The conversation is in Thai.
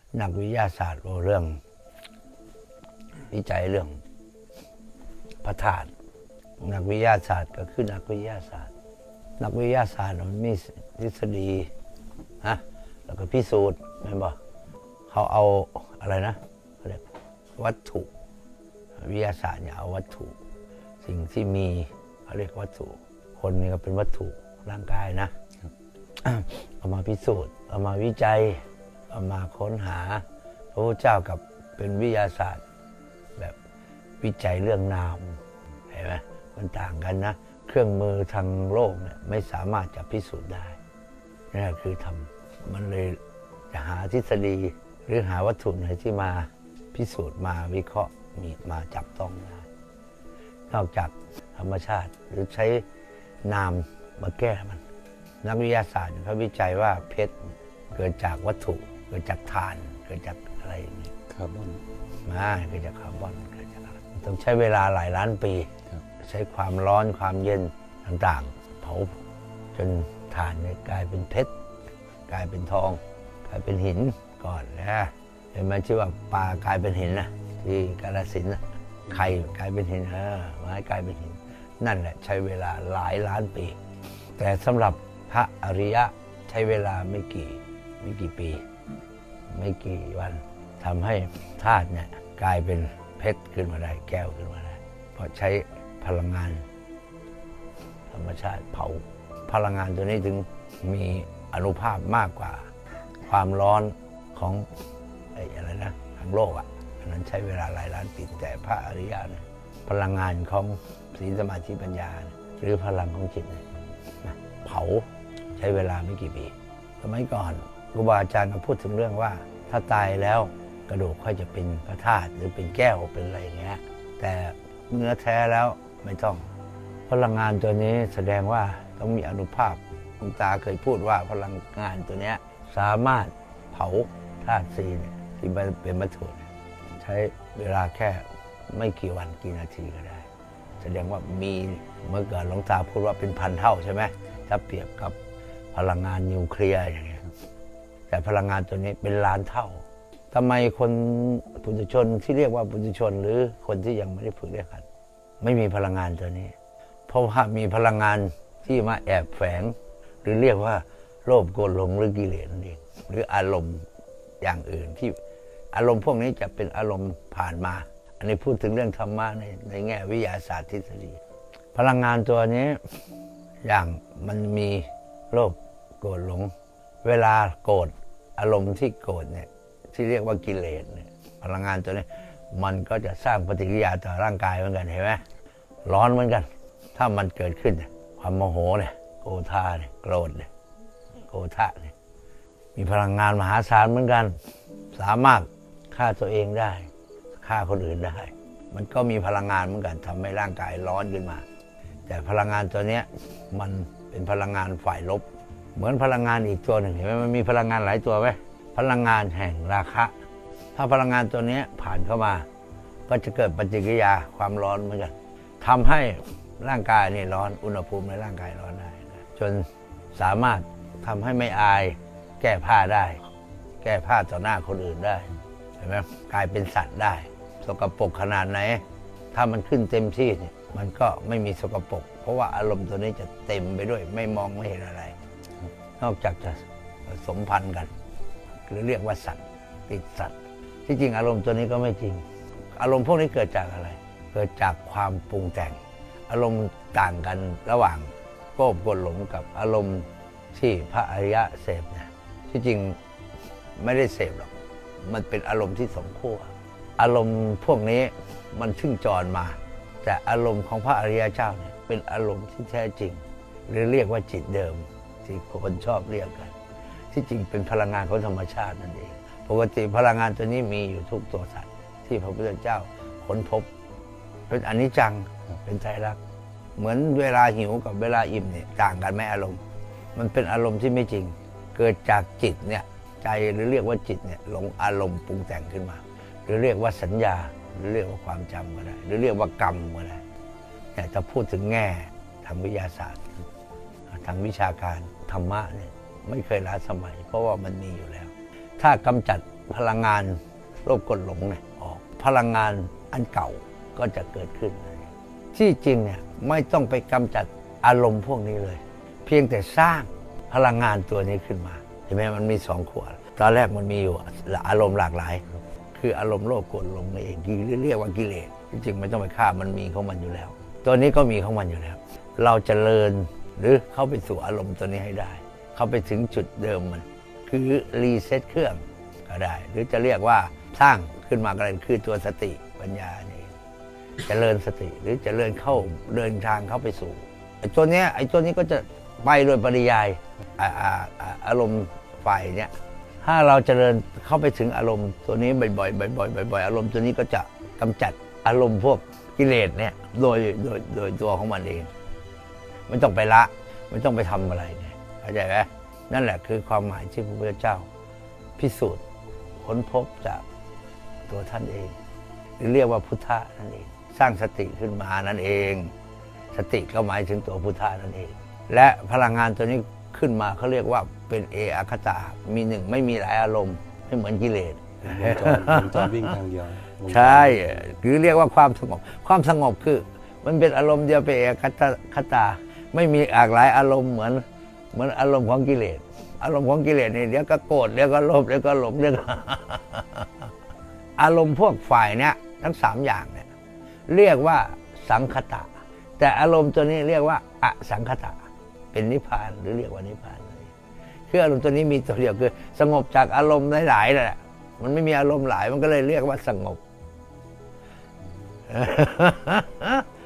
นักวิทยาศาสตร์เรื่องวิจัยเรื่องพระธาตุนักวิทยาศาสตร์ก็คือนักวิทยาศาสตร์นักวิทยาศาสตร์มันมีทฤษฎีนะแล้วก็พิสูจน์เห็นบ่เขาเอาอะไรนะเขาเรียกวัตถุวิทยาศาสตร์เนี่ยเอาวัตถุสิ่งที่มีเขาเรียกวัตถุคนนี่ก็เป็นวัตถุร่างกายนะเอามาพิสูจน์เอามาวิจัยเอามาค้นหาพระพุทธเจ้ากับเป็นวิทยาศาสตร์แบบวิจัยเรื่องนามเห็นไหมมันต่างกันนะเครื่องมือทางโลกเนี่ยไม่สามารถจะพิสูจน์ได้นี่คือทำมันเลยจะหาทฤษฎีหรือหาวัตถุไหนที่มาพิสูจน์มาวิเคราะห์มีมาจับต้องได้นอกจากธรรมชาติหรือใช้นามมาแก้มันนักวิทยาศาสตร์เขาวิจัยว่าเพชรเกิดจากวัตถุเกิดจากถ่านเกิดจากอะไรอย่างนี้คาร์บอนเกิดจากคาร์บอนเกิดจากอะไรต้องใช้เวลาหลายล้านปีใช้ความร้อนความเย็นต่างๆเผาจนถ่านเนี่ยกลายเป็นเพชรกลายเป็นทองกลายเป็นหินก่อนนะเห็นไหมที่ว่าปลากลายเป็นหินนะที่กาฬสินธุ์ไข่กลายเป็นหินไม้กลายเป็นหินนั่นแหละใช้เวลาหลายล้านปีแต่สำหรับพระอริยะใช้เวลาไม่กี่ปีไม่กี่วันทำให้ธาตุเนี่ยกลายเป็นเพชรขึ้นมาได้แก้วขึ้นมาได้เพราะใช้พลังงานธรรมชาติเผาพลังงานตัวนี้ถึงมีอานุภาพมากกว่าความร้อนของอะไรนะทางโลกอันนั้นใช้เวลาหลายล้านปีแต่พระอริยะเนี่ยพลังงานของศีลสมาธิปัญญาหรือพลังของจิตเนี่ยเผาใช้เวลาไม่กี่ปีสมัยก่อนครูบาอาจารย์มาพูดถึงเรื่องว่าถ้าตายแล้วกระดูกค่อยจะเป็นพระธาตุหรือเป็นแก้วเป็นอะไรอย่างเงี้ยแต่เนื้อแท้แล้วไม่ต้องพลังงานตัวนี้แสดงว่าต้องมีอานุภาพหลวงตาเคยพูดว่าพลังงานตัวนี้สามารถเผาธาตุซีเนี่ยที่เป็นวัตถุใช้เวลาแค่ไม่กี่วันกี่นาทีก็ได้แสดงว่ามีเมื่อก่อนหลวงตาพูดว่าเป็นพันเท่าใช่ไหมถ้าเปรียบกับพลังงานนิวเคลียร์อย่างเงี้ยแต่พลังงานตัวนี้เป็นล้านเท่าทำไมคนปุถุชนที่เรียกว่าปุถุชนหรือคนที่ยังไม่ได้ฝึกเรียกกันไม่มีพลังงานตัวนี้เพราะว่ามีพลังงานที่มาแอบแฝงหรือเรียกว่าโลภโกรธหลงหรือกิเลสนั่นเองหรืออารมณ์อย่างอื่นที่อารมณ์พวกนี้จะเป็นอารมณ์ผ่านมาอันนี้พูดถึงเรื่องธรรมะในแง่วิทยาศาสตร์ทฤษฎีพลังงานตัวนี้อย่างมันมีโลภโกรธหลงเวลาโกรธอารมณ์ที่โกรธเนี่ยที่เรียกว่ากิเลสเนี่ยพลังงานตัวนี้มันก็จะสร้างปฏิกิริยาต่อร่างกายเหมือนกันเห็นไหมร้อนเหมือนกันถ้ามันเกิดขึ้นความโมโหเนี่ยโกธาเนี่ยโกรธเนี่ยโกธะเนี่ยมีพลังงานมหาศาลเหมือนกันสามารถฆ่าตัวเองได้ฆ่าคนอื่นได้มันก็มีพลังงานเหมือนกันทำให้ร่างกายร้อนขึ้นมาแต่พลังงานตัวนี้มันเป็นพลังงานฝ่ายลบเหมือนพลังงานอีกตัวหนึ่งเห็นไหมมันมีพลังงานหลายตัวไหมพลังงานแห่งราคะถ้าพลังงานตัวนี้ผ่านเข้ามาก็จะเกิดปฏิกิริยาความร้อนเหมือนกันทำให้ร่างกายนี่ร้อนอุณหภูมิในร่างกายร้อนได้จนสามารถทำให้ไม่อายแก้ผ้าได้แก้ผ้าต่อหน้าคนอื่นได้เห็นไหมกลายเป็นสัตว์ได้สกปรกขนาดไหนถ้ามันขึ้นเต็มที่เนี่ยมันก็ไม่มีสกปรกเพราะว่าอารมณ์ตัวนี้จะเต็มไปด้วยไม่มองไม่เห็นอะไรนอกจากจะสมพันธ์กันหรือเรียกว่าสัตว์ติดสัตว์ที่จริงอารมณ์ตัวนี้ก็ไม่จริงอารมณ์พวกนี้เกิดจากอะไรเกิดจากความปรุงแต่งอารมณ์ต่างกันระหว่างโลภโกรธหลงกับอารมณ์ที่พระอริยะเสพเนี่ยที่จริงไม่ได้เสพหรอกมันเป็นอารมณ์ที่สองขั้วอารมณ์พวกนี้มันซึ่งจรมาแต่อารมณ์ของพระอริยเจ้าเนี่ยเป็นอารมณ์ที่แท้จริงหรือเรียกว่าจิตเดิมที่คนชอบเรียกกันที่จริงเป็นพลังงานของธรรมชาตินั่นเองปกติพลังงานตัวนี้มีอยู่ทุกตัวสัตว์ที่พระพุทธเจ้าค้นพบเป็นอนิจจังเป็นไตรลักษณ์เหมือนเวลาหิวกับเวลาอิ่มเนี่ยต่างกันไหมอารมณ์มันเป็นอารมณ์ที่ไม่จริงเกิดจากจิตเนี่ยใจหรือเรียกว่าจิตเนี่ยหลงอารมณ์ปรุงแต่งขึ้นมาหรือเรียกว่าสัญญาหรือเรียกว่าความจำก็ได้หรือเรียกว่ากรรมก็ได้เนี่ยจะพูดถึงแง่ทางวิทยาศาสตร์ทางวิชาการธรรมะเนี่ยไม่เคยล้าสมัยเพราะว่ามันมีอยู่แล้วถ้ากำจัดพลังงานโลภกดหลงเนี่ยออกพลังงานอันเก่าก็จะเกิดขึ้นที่จริงเนี่ยไม่ต้องไปกำจัดอารมณ์พวกนี้เลยเพียงแต่สร้างพลังงานตัวนี้ขึ้นมาเห็นไหมมันมี2 ขวดตอนแรกมันมีอยู่อารมณ์หลากหลายคืออารมณ์โลภโกรธหลงนี่เองที่เรียกว่ากิเลสจริงๆไม่ต้องไปฆ่ามันมีของมันอยู่แล้วตัวนี้ก็มีของมันอยู่แล้วเราเจริญหรือเข้าไปสู่อารมณ์ตัวนี้ให้ได้เข้าไปถึงจุดเดิมมันคือรีเซ็ตเครื่องก็ได้หรือจะเรียกว่าสร้างขึ้นมาก็ได้คือตัวสติปัญญานี่เจริญสติหรือเจริญเข้าเดินทางเข้าไปสู่ไอ้ตัวนี้ก็จะไปโดยปริยายอารมณ์ฝ่ายเนี้ยถ้าเราเจริญเข้าไปถึงอารมณ์ตัวนี้บ่อยๆบ่อยๆอารมณ์ตัวนี้ก็จะกำจัดอารมณ์พวกกิเลสเนี่ยโดยตัวของมันเองไม่ต้องไปละไม่ต้องไปทำอะไรเนี่ยเข้าใจไหมนั่นแหละคือความหมายที่พระพุทธเจ้าพิสูจน์ค้นพบจากตัวท่านเองหรือเรียกว่าพุทธะนั่นเองสร้างสติขึ้นมานั่นเองสติก็หมายถึงตัวพุทธะนั่นเองและพลังงานตัวนี้ขึ้นมาเขาเรียกว่าเป็นเออคตามีหนึ่งไม่มีหลายอารมณ์ไม่เหมือนกิเลสวงจรวิ่งทางเดียวใช่คือเรียกว่าความสงบคือมันเป็นอารมณ์เดียวเป็นเอคตาไม่มีหลากหลายอารมณ์เหมือนอารมณ์ของกิเลสอารมณ์ของกิเลสนี่เดี๋ยวก็โกรธเดี๋ยวก็โลภเดี๋ยวก็หลงเดี๋ยวก็อารมณ์พวกฝ่ายเนี้ยทั้ง3อย่างเนี่ยเรียกว่าสังคตะแต่อารมณ์ตัวนี้เรียกว่าอสังคตะเป็นนิพพานหรือเรียกว่านิพพานคืออารมณ์ตัวนี้มีตัวเดียวคือสงบจากอารมณ์หลายๆนั่นแหละมันไม่มีอารมณ์หลายมันก็เลยเรียกว่าสงบ